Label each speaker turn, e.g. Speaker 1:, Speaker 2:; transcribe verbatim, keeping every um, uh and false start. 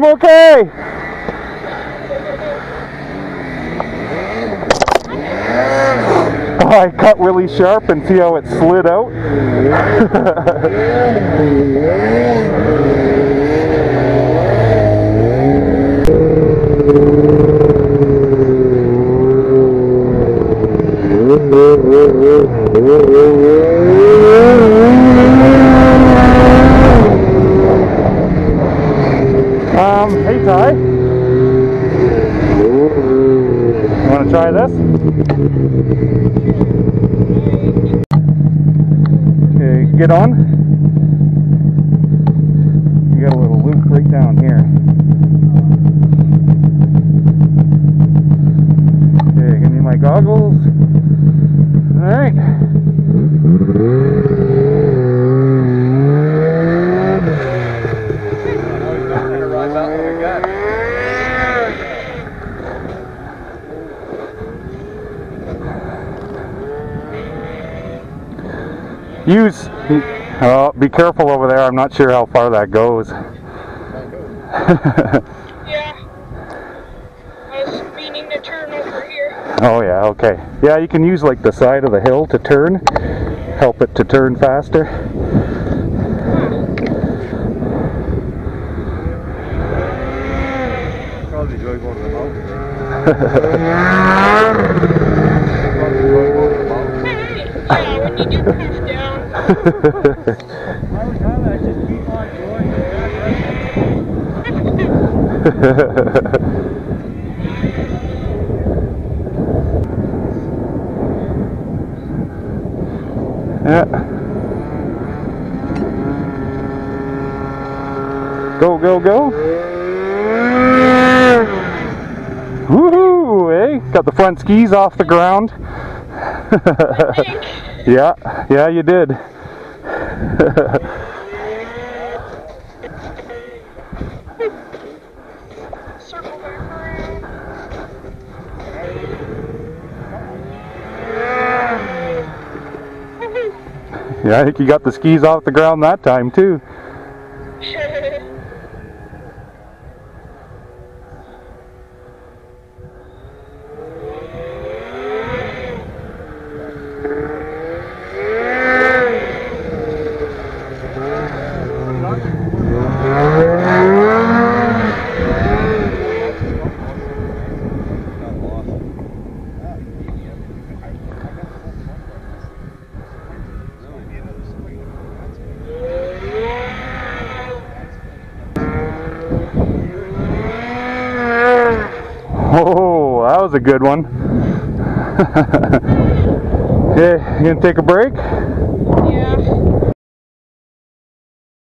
Speaker 1: I'm okay. Oh, I cut really sharp and see how it slid out? Um, hey Ty, you want to try this? Okay, get on. You got a little loop right down here. Okay, give me my goggles. Alright. Use, oh, be careful over there. I'm not sure how far that goes.
Speaker 2: Yeah, I was meaning to turn over here.
Speaker 1: Oh yeah, okay. Yeah, you can use like the side of the hill to turn, help it to turn faster.
Speaker 3: Probably enjoy going to the mountains.
Speaker 2: Yeah, when you do push down.
Speaker 3: I just keep on going.
Speaker 1: Yeah. Go, go, go. Woohoo, eh? Got the front skis off the ground. Yeah, yeah, you did.
Speaker 2: Circle back around.
Speaker 1: Yeah, I think you got the skis off the ground that time too. Oh, that was a good one. Okay, you gonna take a break?